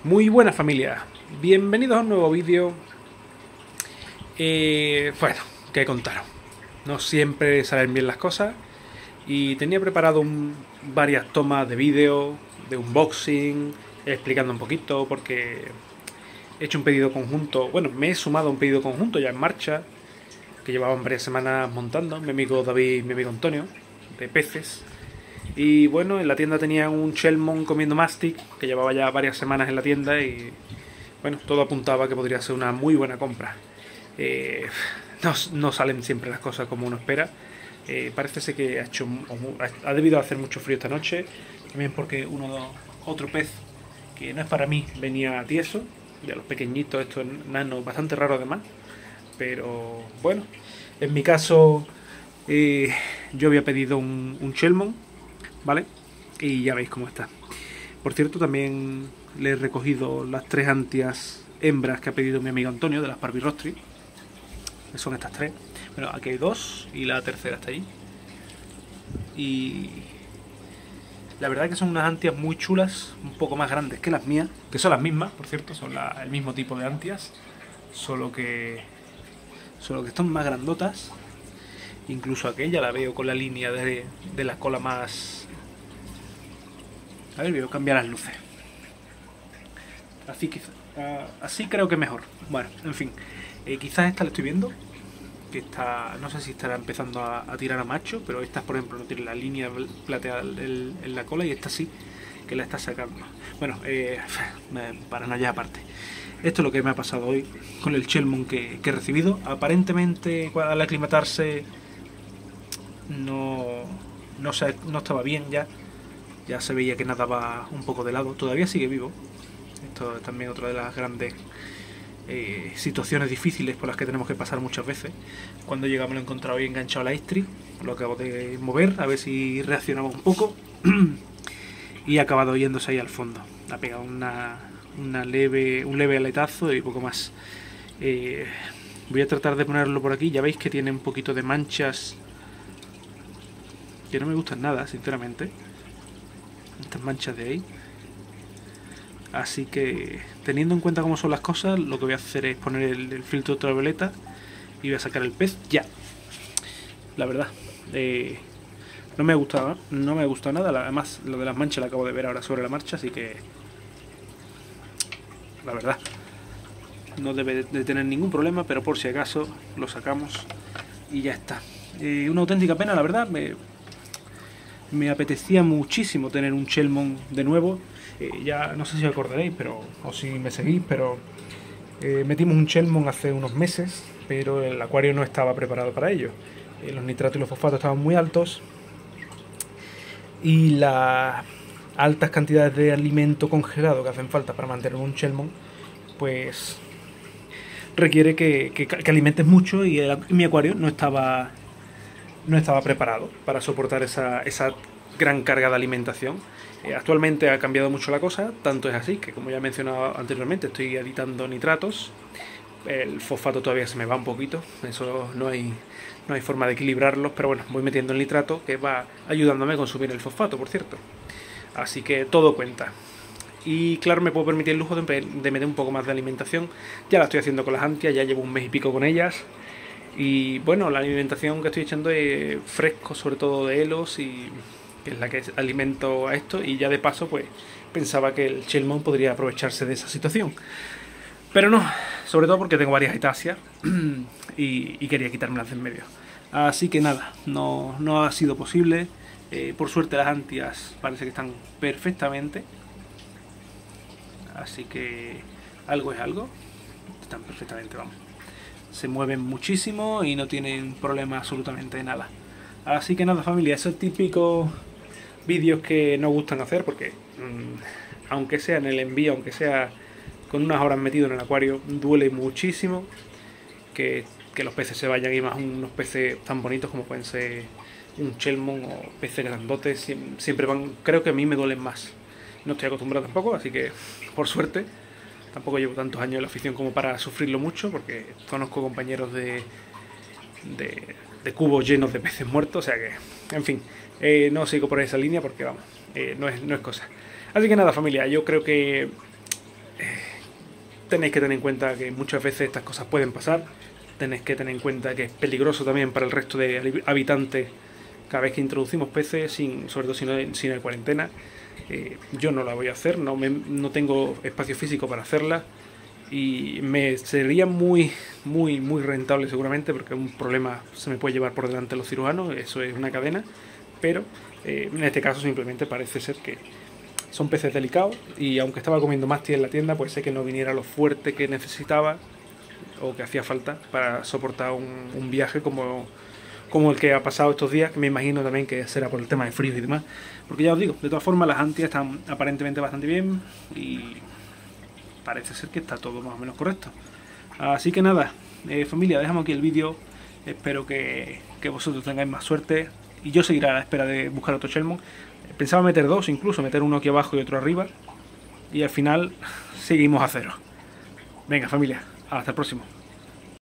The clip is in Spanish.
Muy buena familia, bienvenidos a un nuevo vídeo. Bueno, qué contaros. No siempre salen bien las cosas y tenía preparado varias tomas de vídeo, de unboxing, explicando un poquito porque he hecho un pedido conjunto. Bueno, me he sumado a un pedido conjunto ya en marcha que llevaban varias semanas montando, mi amigo David y mi amigo Antonio, de peces. Y bueno, en la tienda tenía un Shelmon comiendo mastic que llevaba ya varias semanas en la tienda y bueno, todo apuntaba que podría ser una muy buena compra. No salen siempre las cosas como uno espera. Parece ser que ha debido hacer mucho frío esta noche. También porque otro pez que no es para mí venía tieso, de los pequeñitos, estos nanos, bastante raros además. Pero bueno, en mi caso yo había pedido un Shelmon, ¿vale? Y ya veis cómo está. Por cierto, también le he recogido las 3 antias hembras que ha pedido mi amigo Antonio de las Parvirostri. Que son estas 3. Bueno, aquí hay 2 y la tercera está ahí. Y la verdad que son unas antias muy chulas, un poco más grandes que las mías, que son las mismas, por cierto, son el mismo tipo de antias, solo que están más grandotas. Incluso aquella la veo con la línea de la cola más... A ver, voy a cambiar las luces. Así creo que mejor. Bueno, en fin. Quizás esta la estoy viendo. Que está, no sé si estará empezando a tirar a macho, pero esta, por ejemplo, no tiene la línea plateada en la cola y esta sí, que la está sacando. Bueno, para nada, ya aparte. Esto es lo que me ha pasado hoy con el Shelmon que he recibido. Aparentemente, al aclimatarse, no estaba bien ya. Ya se veía que nadaba un poco de lado. Todavía sigue vivo. Esto es también otra de las grandes situaciones difíciles por las que tenemos que pasar muchas veces. Cuando llegamos lo he encontrado hoy enganchado a la estri. Lo acabo de mover a ver si reaccionaba un poco. Y ha acabado yéndose ahí al fondo. Ha pegado un leve aletazo y poco más. Voy a tratar de ponerlo por aquí. Ya veis que tiene un poquito de manchas que no me gustan nada, sinceramente. Estas manchas de ahí. Así que, teniendo en cuenta cómo son las cosas, lo que voy a hacer es poner el filtro ultravioleta y voy a sacar el pez ya. La verdad, no me ha gustado nada. Además, lo de las manchas lo acabo de ver ahora sobre la marcha, así que la verdad no debe de tener ningún problema, pero por si acaso lo sacamos y ya está. Una auténtica pena, la verdad. Me apetecía muchísimo tener un Shelmon de nuevo. Ya no sé si os acordaréis, o si me seguís, pero metimos un Shelmon hace unos meses, pero el acuario no estaba preparado para ello. Los nitratos y los fosfatos estaban muy altos y las altas cantidades de alimento congelado que hacen falta para mantener un Shelmon, pues requiere que alimentes mucho y mi acuario no estaba preparado para soportar esa gran carga de alimentación. Actualmente ha cambiado mucho la cosa, tanto es así que, como ya he mencionado anteriormente, estoy aditando nitratos. El fosfato todavía se me va un poquito, eso no hay forma de equilibrarlos, pero bueno, voy metiendo el nitrato que va ayudándome a consumir el fosfato, por cierto. Así que todo cuenta. Y claro, me puedo permitir el lujo de meter un poco más de alimentación. Ya la estoy haciendo con las antias, ya llevo un mes y pico con ellas. Y bueno, la alimentación que estoy echando es fresco, sobre todo de helos, y que es la que alimento a esto. Y ya de paso, pues pensaba que el Shelmon podría aprovecharse de esa situación. Pero no, sobre todo porque tengo varias etasias y quería quitármelas de en medio. Así que nada, no ha sido posible. Por suerte las antias parece que están perfectamente. Así que algo es algo. Están perfectamente, vamos. Se mueven muchísimo y no tienen problema absolutamente de nada. Así que nada, familia, esos típicos vídeos que nos gustan hacer porque aunque sea en el envío, aunque sea con unas horas metido en el acuario, duele muchísimo que los peces se vayan, y más unos peces tan bonitos como pueden ser un Shelmon o peces grandotes. Siempre van, creo que a mí me duelen más. No estoy acostumbrado tampoco, así que por suerte tampoco llevo tantos años en la afición como para sufrirlo mucho, porque conozco compañeros de cubos llenos de peces muertos, o sea que, en fin, no sigo por esa línea porque, vamos, no es cosa. Así que nada, familia, yo creo que tenéis que tener en cuenta que muchas veces estas cosas pueden pasar. Tenéis que tener en cuenta que es peligroso también para el resto de habitantes cada vez que introducimos peces, sobre todo si no hay cuarentena. Yo no la voy a hacer, no tengo espacio físico para hacerla, y me sería muy rentable seguramente, porque un problema se me puede llevar por delante los cirujanos, eso es una cadena, pero en este caso simplemente parece ser que son peces delicados, y aunque estaba comiendo mastia en la tienda, pues sé que no viniera lo fuerte que necesitaba o que hacía falta para soportar un viaje como el que ha pasado estos días, que me imagino también que será por el tema de frío y demás. Porque ya os digo, de todas formas las antias están aparentemente bastante bien y parece ser que está todo más o menos correcto. Así que nada, familia, dejamos aquí el vídeo. Espero que vosotros tengáis más suerte y yo seguiré a la espera de buscar otro Shelmon. Pensaba meter dos, incluso meter uno aquí abajo y otro arriba, y al final seguimos a cero. Venga familia, hasta el próximo.